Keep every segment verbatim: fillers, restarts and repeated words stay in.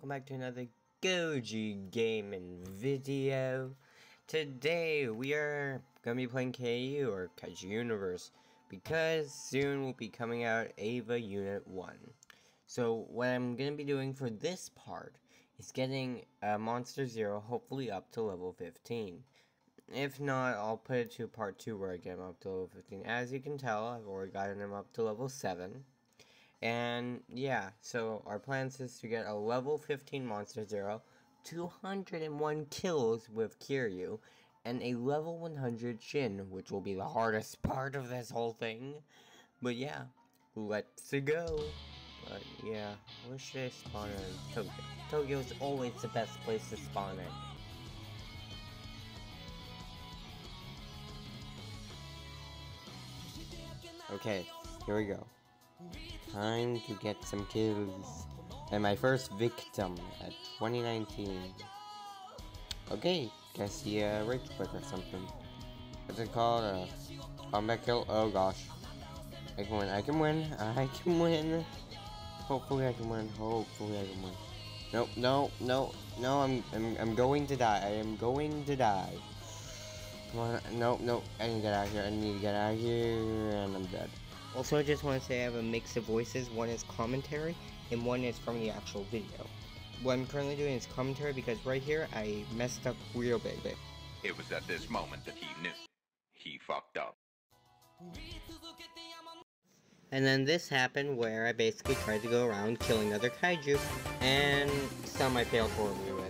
welcome back to another Goji gaming video. Today we are gonna be playing K U or Kaiju Universe because soon will be coming out Eva-Unit one. So what I'm gonna be doing for this part is getting uh, Monster Zero hopefully up to level fifteen. If not, I'll put it to part two where I get him up to level fifteen. As you can tell, I've already gotten him up to level seven. And yeah, so our plans is to get a level fifteen Monster Zero, two hundred one kills with Kiryu, and a level one hundred Shin, which will be the hardest part of this whole thing. But yeah, let's go. But yeah, where should I spawn in? Tokyo. Tokyo is always the best place to spawn in. Okay, here we go. Time to get some kills. And my first victim at twenty nineteen. Okay, guess he uh, rage quit or something. What's it called? Uh, combat kill? Oh gosh. I can win, I can win, I can win. Hopefully I can win, hopefully I can win. No, no, no, no, I'm, I'm, I'm going to die. I am going to die. Come on, no, no, I need to get out of here, I need to get out of here, and I'm dead. Also, I just want to say I have a mix of voices. One is commentary, and one is from the actual video. What I'm currently doing is commentary because right here, I messed up real big. It was at this moment that he knew. He fucked up. And then this happened where I basically tried to go around killing other kaiju, and some I failed horribly with.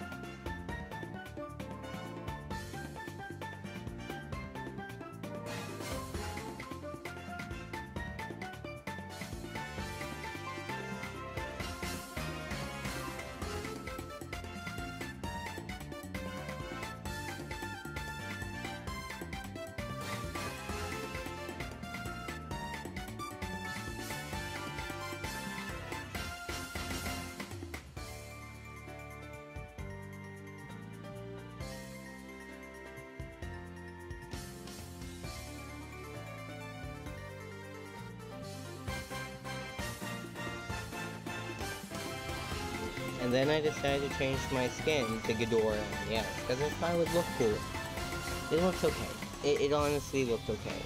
And then I decided to change my skin to Ghidorah, yes, because I thought it would look cool. It looks okay. It, it honestly looked okay.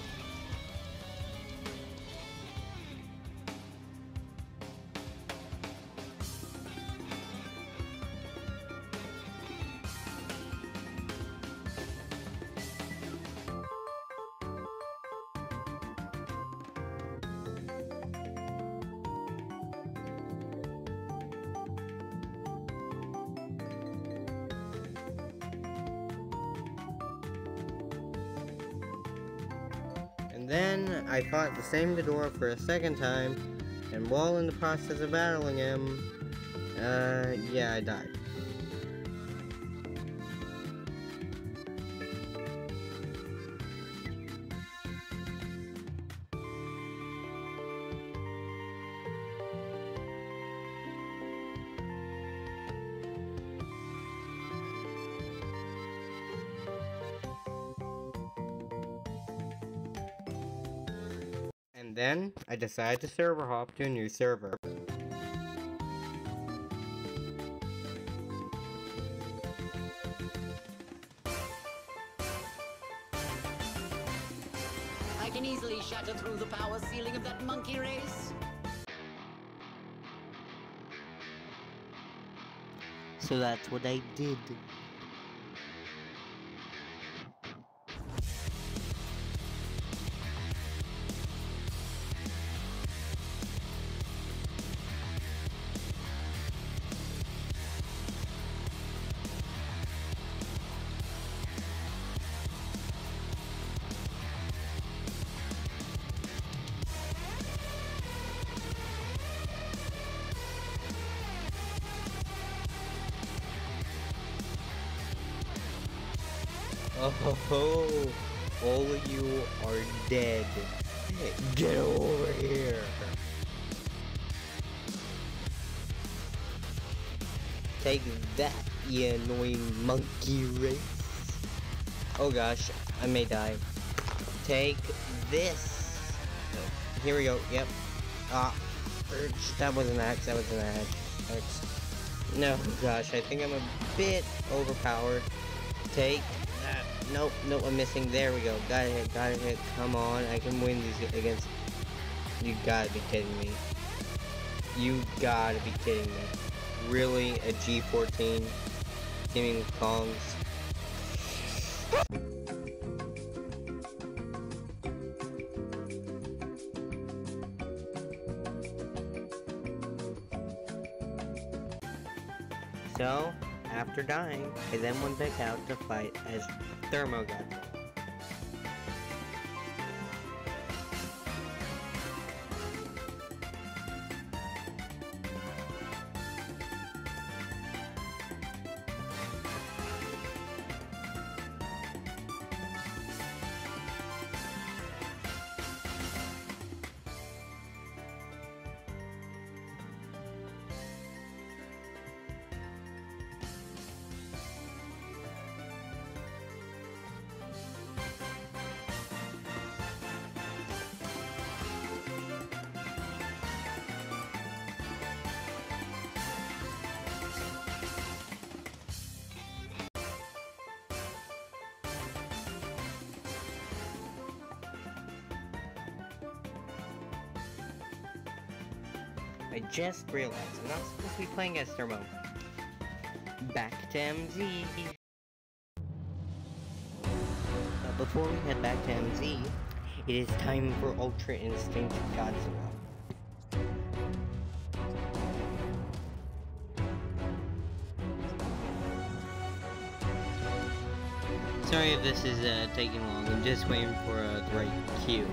And then I fought the same Ghidorah for a second time, and while in the process of battling him, uh, yeah, I died. And then, I decided to server hop to a new server. I can easily shatter through the power ceiling of that monkey race. So that's what I did. Oh ho ho! All of you are dead. Get over here! Take that, you annoying monkey race. Oh gosh, I may die. Take this. Here we go, yep. Ah, that was an axe, that was an axe. No, gosh, I think I'm a bit overpowered. Take that. Nope, nope, I'm missing. There we go. Got it hit, got it hit. Come on, I can win these against... You gotta be kidding me. You gotta be kidding me. Really? A G fourteen? Teaming with Kongs? So, after dying, I then went back out to fight as Thermogodzilla. I just realized I'm not supposed to be playing as Thermo. Back to M Z. But before we head back to M Z, it is time for Ultra Instinct Godzilla. Sorry if this is uh, taking long, I'm just waiting for uh, the right cue.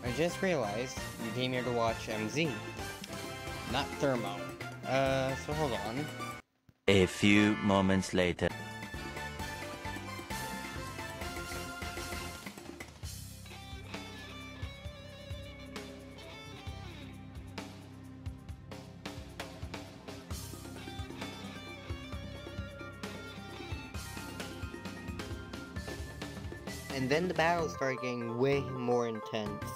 I just realized you came here to watch M Z, not Thermo. Uh, so hold on. A few moments later. And then the battles start getting way more intense.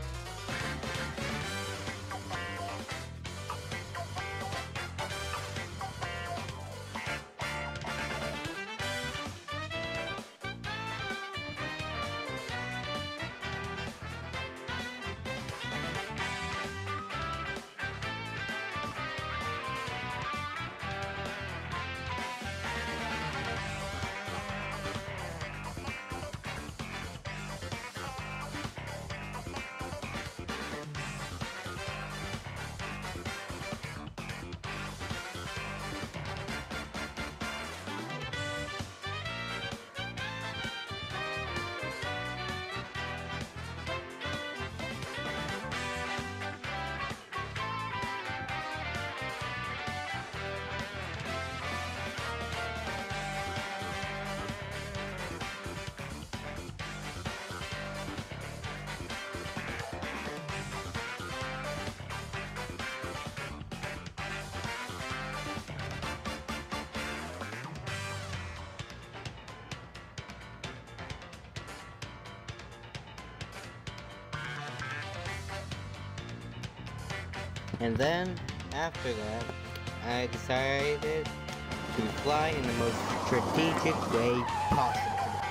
And then, after that, I decided to fly in the most strategic way possible.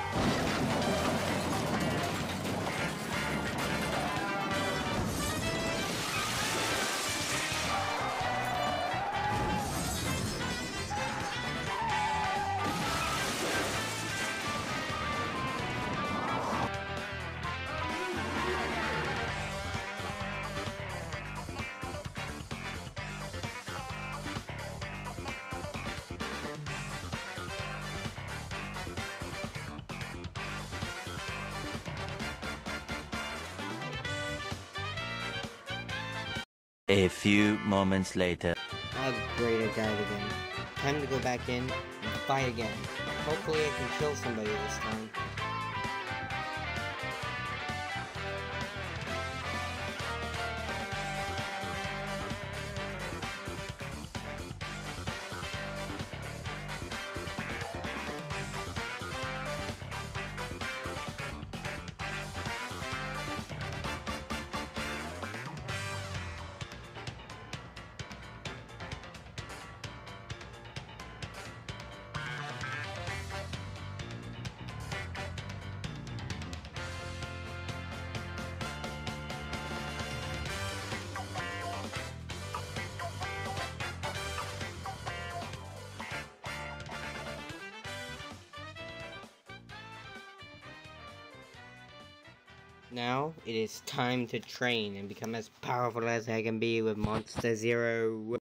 A few moments later. Oh great, I died again. Time to go back in and fight again. Hopefully I can kill somebody this time. Now, it is time to train and become as powerful as I can be with Monster Zero.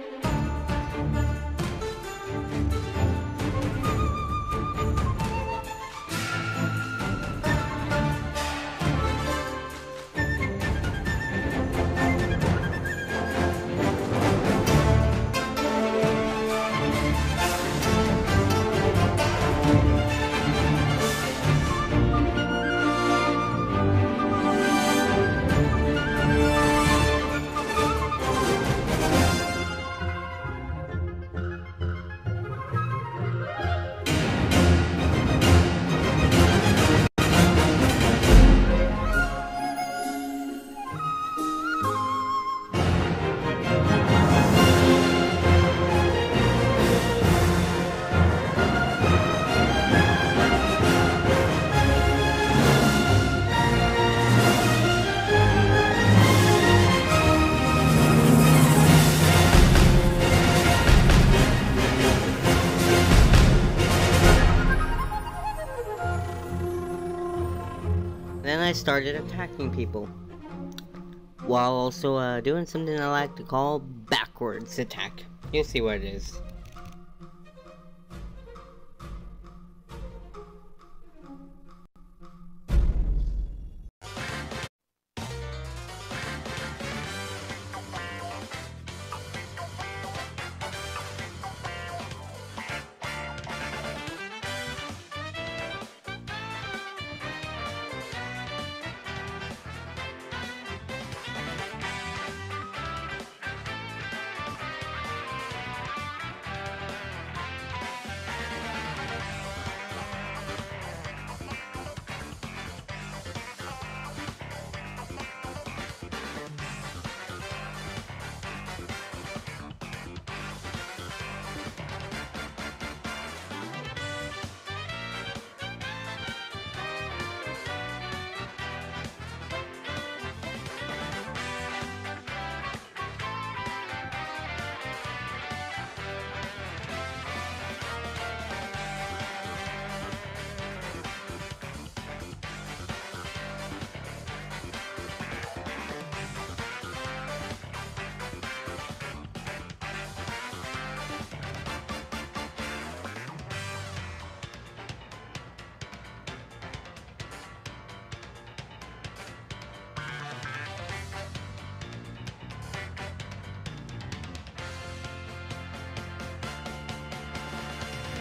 Then I started attacking people, while also uh, doing something I like to call backwards attack. You'll see what it is.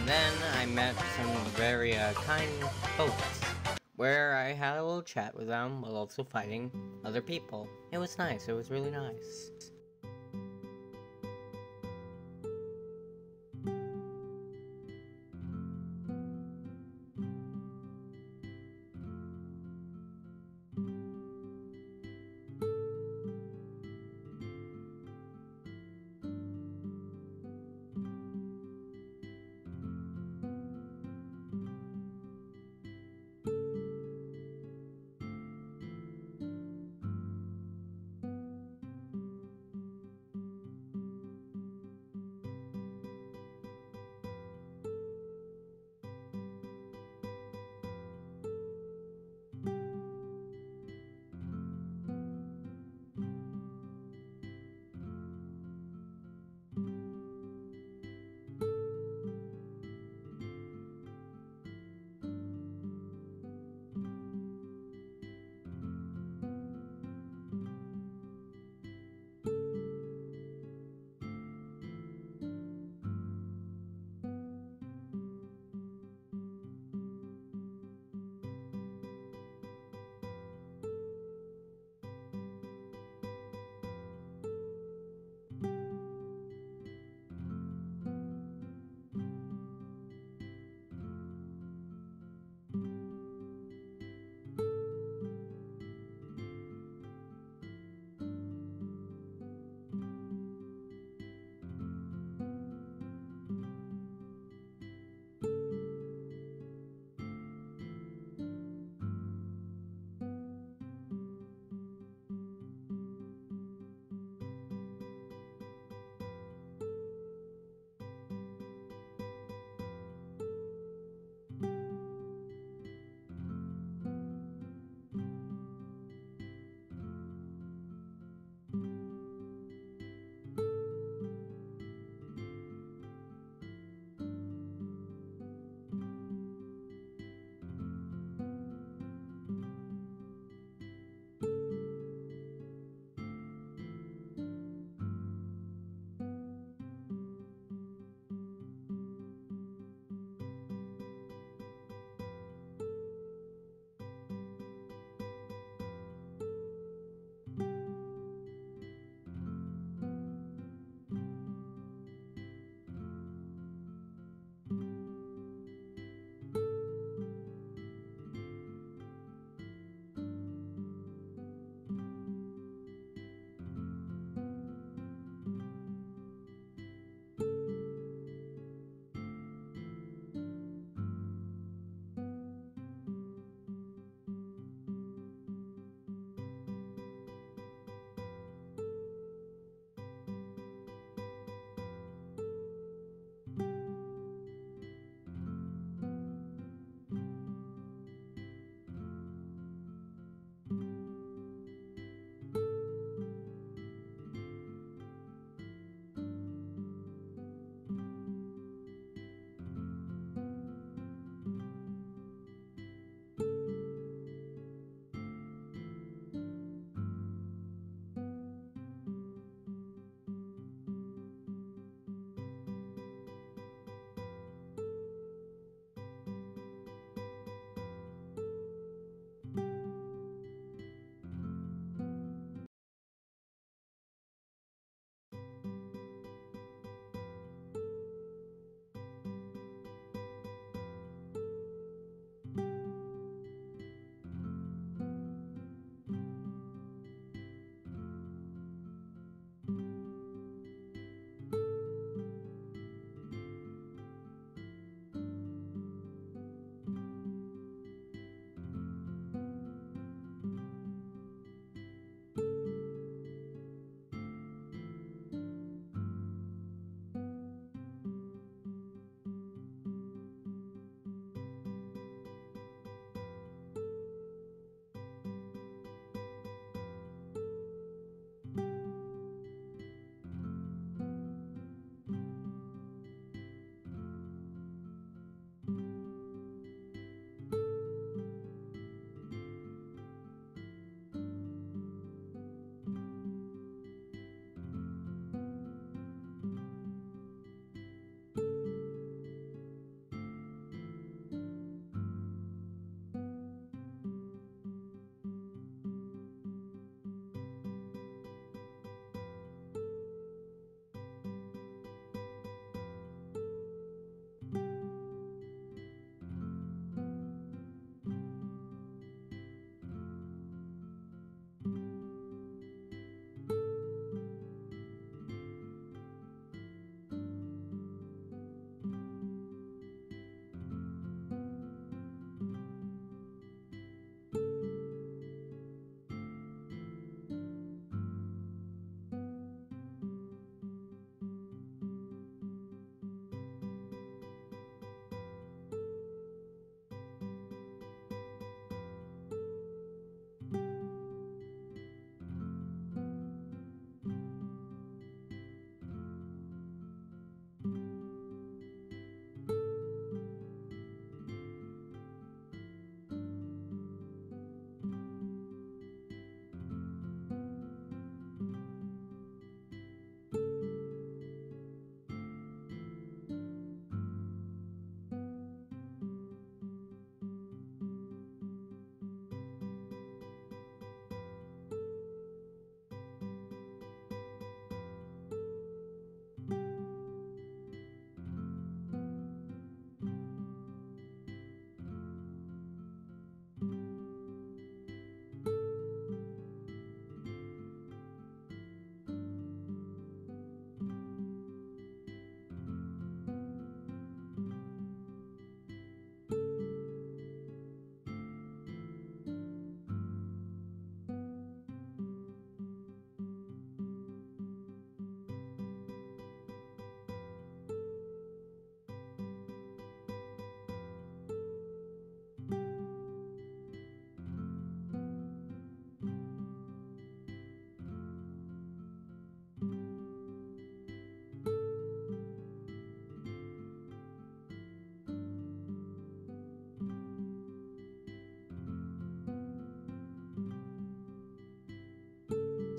And then I met some very uh, kind folks, where I had a little chat with them while also fighting other people. It was nice, it was really nice.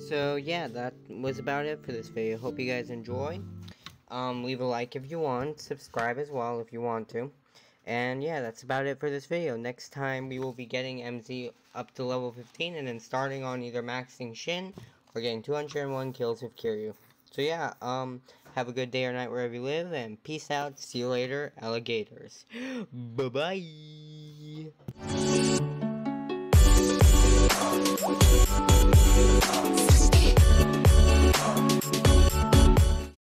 So yeah, that was about it for this video. Hope you guys enjoy. Um, leave a like if you want, subscribe as well if you want to. And yeah, that's about it for this video. Next time we will be getting M Z up to level fifteen and then starting on either maxing Shin or getting two hundred one kills with Kiryu. So yeah, um, have a good day or night wherever you live, and peace out. See you later, alligators. Bye-bye.